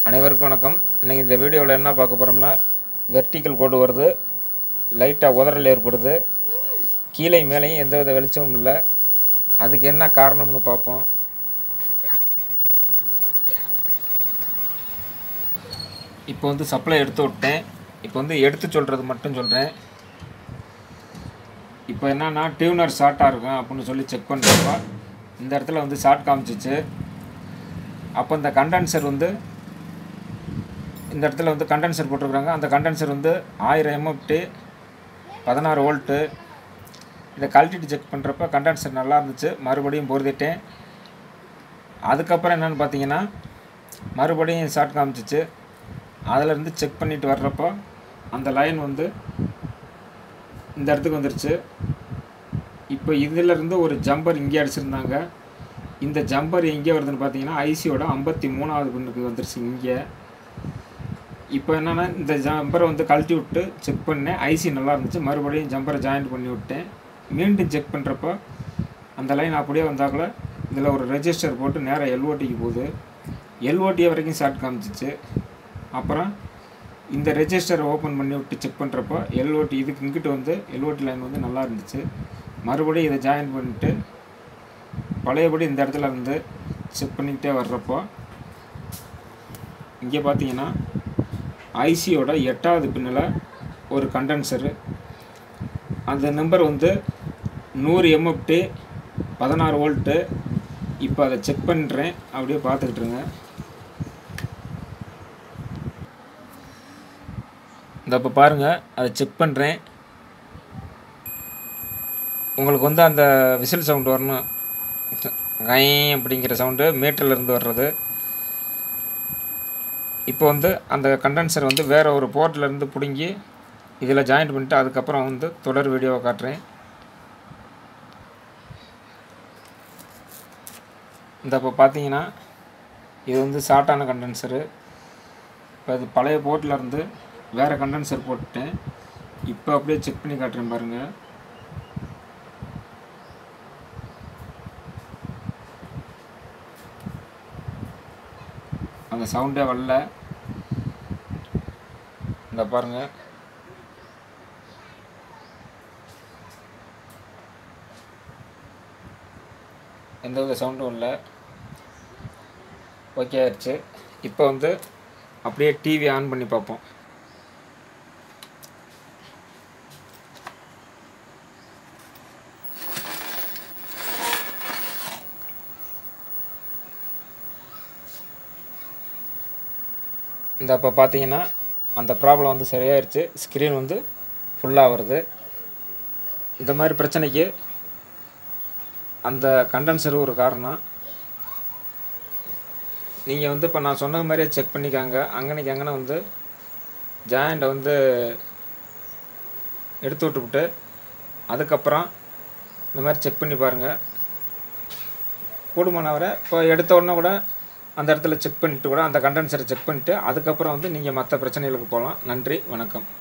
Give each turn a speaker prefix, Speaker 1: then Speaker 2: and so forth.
Speaker 1: அனைவருக்கும் வணக்கம். இன்றைக்கி இந்த வீடியோவில் என்ன பார்க்க போகிறோம்னா, வெர்டிக்கல் கோடு வருது, லைட்டாக உதறல் ஏற்படுது, கீழே மேலேயும் எந்தவித வெளிச்சமும் இல்லை. அதுக்கு என்ன காரணம்னு பார்ப்போம். இப்போ வந்து சப்ளை எடுத்து விட்டேன். இப்போ வந்து எடுத்து சொல்கிறது மட்டும் சொல்கிறேன். இப்போ என்னன்னா டியூனர் ஷார்ட்டாக இருக்கும் அப்படின்னு சொல்லி செக் பண்ணுறப்ப இந்த இடத்துல வந்து ஷார்ட் காமிச்சிச்சு. அப்போ இந்த கண்டென்சர் வந்து இந்த இடத்துல வந்து கண்டென்சர் போட்டிருக்குறாங்க. அந்த கண்டென்சர் வந்து 1000 mFT 16 வோல்ட்டு. இதை கழட்டிட்டு செக் பண்ணுறப்ப கண்டென்சர் நல்லா இருந்துச்சு. மறுபடியும் பொருத்திட்டேன். அதுக்கப்புறம் என்னென்னு பார்த்தீங்கன்னா மறுபடியும் ஷார்ட் காமிச்சிச்சு. அதிலேருந்து செக் பண்ணிட்டு வர்றப்போ அந்த லைன் வந்து இந்த இடத்துக்கு வந்துருச்சு. இப்போ இதிலேருந்து ஒரு ஜம்பர் இங்கே அடிச்சிருந்தாங்க. இந்த ஜம்பர் எங்கே வருதுன்னு பார்த்தீங்கன்னா ஐசியோட 53வது பின்னுக்கு வந்துருச்சு இங்கே. இப்போ என்னென்னா இந்த ஜம்பரை வந்து கழட்டி விட்டு செக் பண்ணேன். ஐசி நல்லா இருந்துச்சு. மறுபடியும் ஜம்பரை ஜாயின்ட் பண்ணி விட்டேன். மீண்டும் செக் பண்ணுறப்போ அந்த லைன் அப்படியே வந்தாக்குள்ள இதில் ஒரு ரெஜிஸ்டர் போட்டு நேராக எல்ஓடிக்கு போகுது. எல்ஓடி வரைக்கும் ஷார்ட் காமிச்சிச்சு. அப்புறம் இந்த ரெஜிஸ்டரை ஓப்பன் பண்ணி விட்டு செக் பண்ணுறப்போ எல்ஓடி இதுக்கு இங்கிட்டு வந்து எல்ஓடி லைன் வந்து நல்லா இருந்துச்சு. மறுபடியும் இதை ஜாயின் பண்ணிட்டு பழையபடி இந்த இடத்துல வந்து செக் பண்ணிக்கிட்டே வர்றப்போ இங்கே பார்த்தீங்கன்னா ஐசியோட 8வது பின்னில் ஒரு கண்டென்சரு. அந்த நம்பர் வந்து 100 mFT 16 வோல்ட்டு. இப்போ அதை செக் பண்ணுறேன். அப்படியே பார்த்துக்கிட்டுருங்க. இந்த இப்போ பாருங்கள், அதை செக் பண்ணுறேன். உங்களுக்கு வந்து அந்த விசில் சவுண்டு வரணும். கை அப்படிங்கிற சவுண்டு மீட்டர்லேருந்து வர்றது. இப்போ வந்து அந்த கண்டென்சர் வந்து வேறு ஒரு போர்ட்லேருந்து பிடுங்கி இதில் ஜாயின்ட் பண்ணிட்டு அதுக்கப்புறம் வந்து தொடர் வீடியோவை காட்டுறேன். இந்த இப்போ பார்த்தீங்கன்னா இது வந்து ஷார்ட்டான கண்டென்சரு. இப்போ அது பழைய போர்ட்லேருந்து வேறு கண்டென்சர் போட்டுட்டேன். இப்போ அப்படியே செக் பண்ணி காட்டுறேன் பாருங்கள். அந்த சவுண்டே வரல. இந்த பாருங்கள், எந்தவித சவுண்டும் இல்லை. ஓகே ஆயிடுச்சு. இப்போ வந்து அப்படியே டிவி ஆன் பண்ணி பார்ப்போம். இந்த இப்போ பார்த்தீங்கன்னா அந்த ப்ராப்ளம் வந்து சரியாயிருச்சு. ஸ்க்ரீன் வந்து ஃபுல்லாக வருது. இந்த மாதிரி பிரச்சனைக்கு அந்த கண்டென்சர் ஒரு காரணம். நீங்கள் வந்து இப்போ நான் சொன்னது மாதிரியே செக் பண்ணிக்காங்க. அங்கனைக்கு அங்கனை வந்து ஜாயிண்டை வந்து எடுத்து விட்டுவிட்டு அதுக்கப்புறம் இந்த மாதிரி செக் பண்ணி பாருங்கள். கூடுமான வரை இப்போ எடுத்த உடனே கூட அந்த இடத்துல செக் பண்ணிவிட்டு கூட அந்த கண்டென்சரை செக் பண்ணிவிட்டு அதுக்கப்புறம் வந்து நீங்கள் மற்ற பிரச்சனைகளுக்கு போகலாம். நன்றி, வணக்கம்.